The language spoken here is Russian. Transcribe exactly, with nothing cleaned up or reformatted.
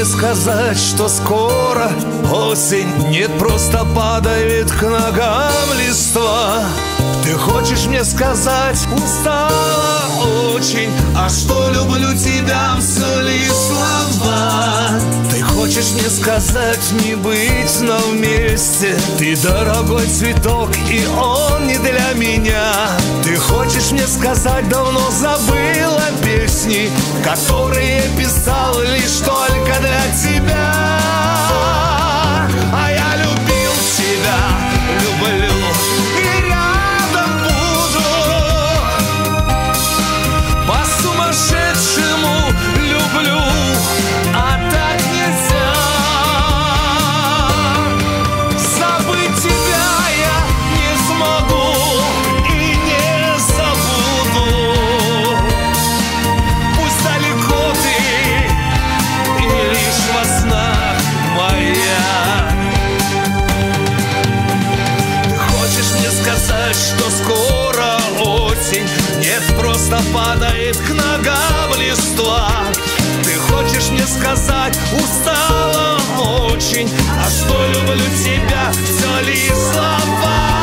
мне сказать, что скоро осень? Нет, просто падает к ногам листва. Ты хочешь мне сказать, устала очень, а что люблю тебя, все ли слова? Ты хочешь мне сказать, не быть нам вместе? Ты дорогой цветок, и он не для меня. Ты хочешь мне сказать, давно забыла песни, которые писал лишь только для тебя. А я любил тебя, люблю и рядом буду. По-сумасшедшему люблю, а так нельзя. Забыть тебя я не смогу и не забуду. Пусть далеко ты и лишь во снах моя. Ты хочешь мне сказать, что скоро осень? Нет, просто падает к ногам листва. Ты хочешь мне сказать, устала очень, а что люблю тебя, все ли слова?